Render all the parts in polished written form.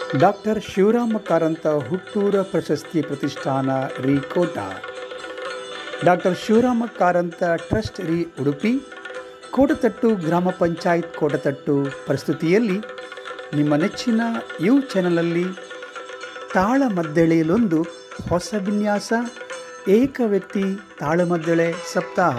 Doctor Shivarama Karanth ಹುಟ್ಟೂರ ಪ್ರಶಸ್ತಿ ಪ್ರತಿಷ್ಠಾನ ರೀ ಕೋಟ, ಡಾಕ್ಟರ್ ಶಿವರಾಮ ಕಾರಂತ ಟ್ರಸ್ಟ್ ರೀ ಉಡುಪಿ, ಕೋಟತಟ್ಟು ಗ್ರಾಮ ಪಂಚಾಯತ್ ಕೋಟತಟ್ಟು ಪ್ರಸ್ತುತಿಯಲ್ಲಿ ನಿಮ್ಮ ನೆಚ್ಚಿನ ಯು ಚಾನಲಲ್ಲಿ ತಾಳಮದ್ದಳೆಯಲ್ಲೊಂದು ಹೊಸ ವಿನ್ಯಾಸ, ಏಕ ವ್ಯಕ್ತಿ ತಾಳಮದ್ದಳೆ ಸಪ್ತಾಹ.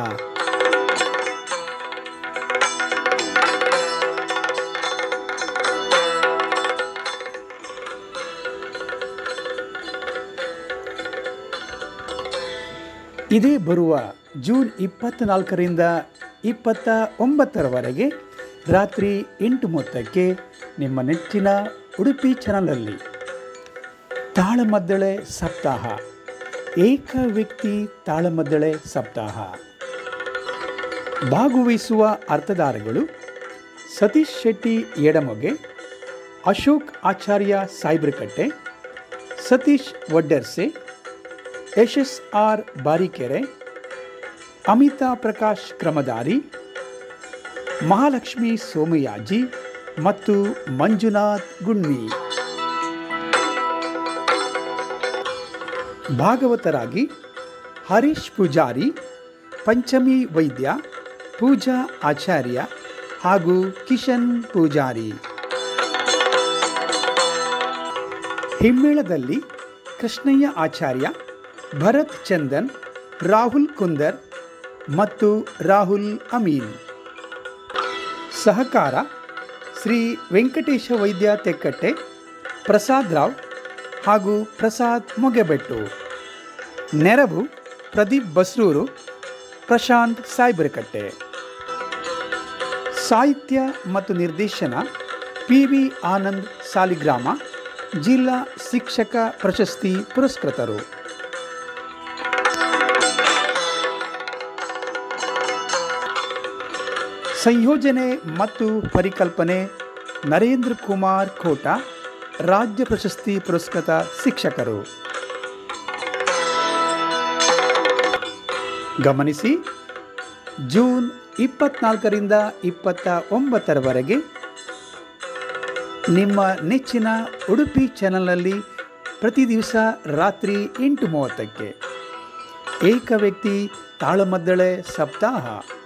ಇದೇ ಬರುವ ಜೂನ್ 24ರಿಂದ 29ರವರೆಗೆ ರಾತ್ರಿ 8:30ಕ್ಕೆ ನಿಮ್ಮ ನೆಚ್ಚಿನ ಉಡುಪಿ ಚಾನಲಲ್ಲಿ ತಾಳಮದ್ದಳೆ ಸಪ್ತಾಹ, ಏಕ ವ್ಯಕ್ತಿ ತಾಳಮದ್ದಳೆ ಸಪ್ತಾಹ. ಭಾಗವಹಿಸುವ ಅರ್ಥಧಾರಗಳು: ಸತೀಶ್ ಶೆಟ್ಟಿ ಎಡಮೊಗೆ, ಅಶೋಕ್ ಆಚಾರ್ಯ ಸಾಯ್ಬ್ರಕಟ್ಟೆ, ಸತೀಶ್ ವಡ್ಡರ್ಸೆ, SSR ಬಾರಿಕೆರೆ, ಅಮಿತಾ ಪ್ರಕಾಶ್ ಕ್ರಮದಾರಿ, ಮಹಾಲಕ್ಷ್ಮಿ ಸೋಮಯಾಜಿ ಮತ್ತು ಮಂಜುನಾಥ್ ಗುಣ್ವಿ. ಭಾಗವತರಾಗಿ ಹರೀಶ್ ಪೂಜಾರಿ, ಪಂಚಮಿ ವೈದ್ಯ, ಪೂಜಾ ಆಚಾರ್ಯ ಹಾಗೂ ಕಿಶನ್ ಪೂಜಾರಿ. ಹಿಮ್ಮೇಳದಲ್ಲಿ ಕೃಷ್ಣಯ್ಯ ಆಚಾರ್ಯ, ಭರತ್ ಚಂದನ್, ರಾಹುಲ್ ಕುಂದರ್ ಮತ್ತು ರಾಹುಲ್ ಅಮೀನ್. ಸಹಕಾರ: ಶ್ರೀ ವೆಂಕಟೇಶ ವೈದ್ಯ ತೆಕ್ಕಟ್ಟೆ, ಪ್ರಸಾದ್ ರಾವ್ ಹಾಗೂ ಪ್ರಸಾದ್ ಮೊಗೆಬೆಟ್ಟು. ನೆರವು: ಪ್ರದೀಪ್ ಬಸ್ರೂರು, ಪ್ರಶಾಂತ್ ಸಾಯ್ಬ್ರಕಟ್ಟೆ. ಸಾಹಿತ್ಯ ಮತ್ತು ನಿರ್ದೇಶನ: PV ಆನಂದ್ ಸಾಲಿಗ್ರಾಮ, ಜಿಲ್ಲಾ ಶಿಕ್ಷಕ ಪ್ರಶಸ್ತಿ ಪುರಸ್ಕೃತರು. ಸಂಯೋಜನೆ ಮತ್ತು ಪರಿಕಲ್ಪನೆ: ನರೇಂದ್ರ ಕುಮಾರ್ ಕೋಟ, ರಾಜ್ಯ ಪ್ರಶಸ್ತಿ ಪುರಸ್ಕೃತ ಶಿಕ್ಷಕರು. ಗಮನಿಸಿ, ಜೂನ್ 24ರಿಂದ 29ರವರೆಗೆ ನಿಮ್ಮ ನೆಚ್ಚಿನ ಉಡುಪಿ ಚಾನಲ್ನಲ್ಲಿ ಪ್ರತಿ ದಿವಸ ರಾತ್ರಿ 8:30ಕ್ಕೆ ಏಕ ವ್ಯಕ್ತಿ ತಾಳಮದ್ದಳೆ ಸಪ್ತಾಹ.